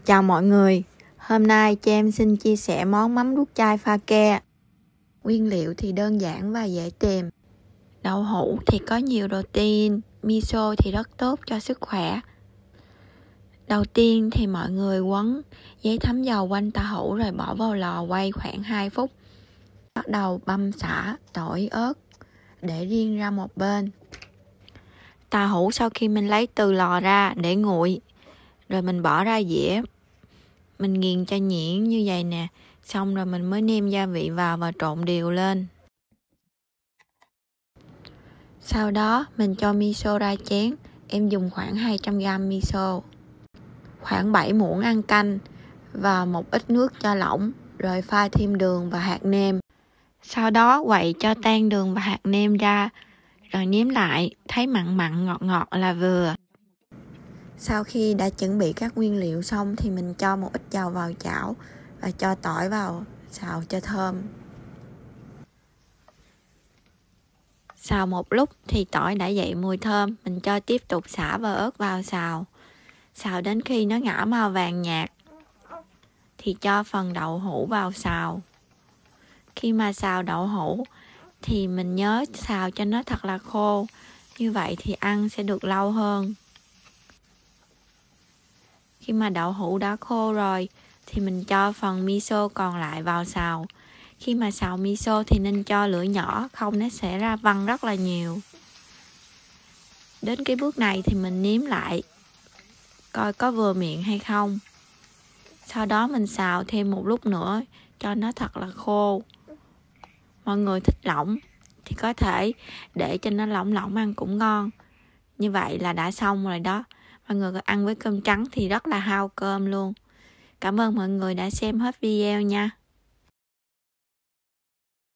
Chào mọi người, hôm nay cho em xin chia sẻ món mắm ruốc chai pha ke. Nguyên liệu thì đơn giản và dễ tìm. Đậu hũ thì có nhiều protein, miso thì rất tốt cho sức khỏe. Đầu tiên thì mọi người quấn giấy thấm dầu quanh tàu hũ rồi bỏ vào lò quay khoảng 2 phút. Bắt đầu băm sả, tỏi, ớt để riêng ra một bên. Tàu hũ sau khi mình lấy từ lò ra để nguội, rồi mình bỏ ra dĩa. Mình nghiền cho nhuyễn như vậy nè, xong rồi mình mới nêm gia vị vào và trộn đều lên. Sau đó mình cho miso ra chén, em dùng khoảng 200g miso, khoảng 7 muỗng ăn canh và một ít nước cho lỏng, rồi pha thêm đường và hạt nêm. Sau đó quậy cho tan đường và hạt nêm ra, rồi nếm lại, thấy mặn mặn ngọt ngọt là vừa. Sau khi đã chuẩn bị các nguyên liệu xong thì mình cho một ít dầu vào chảo và cho tỏi vào xào cho thơm. Xào một lúc thì tỏi đã dậy mùi thơm, mình cho tiếp tục sả và ớt vào xào. Xào đến khi nó ngả màu vàng nhạt thì cho phần đậu hũ vào xào. Khi mà xào đậu hũ thì mình nhớ xào cho nó thật là khô, như vậy thì ăn sẽ được lâu hơn. Khi mà đậu hũ đã khô rồi thì mình cho phần miso còn lại vào xào. Khi mà xào miso thì nên cho lửa nhỏ, không nó sẽ ra văng rất là nhiều. Đến cái bước này thì mình nếm lại coi có vừa miệng hay không. Sau đó mình xào thêm một lúc nữa cho nó thật là khô. Mọi người thích lỏng thì có thể để cho nó lỏng lỏng ăn cũng ngon. Như vậy là đã xong rồi đó. Mọi người ăn với cơm trắng thì rất là hao cơm luôn. Cảm ơn mọi người đã xem hết video nha.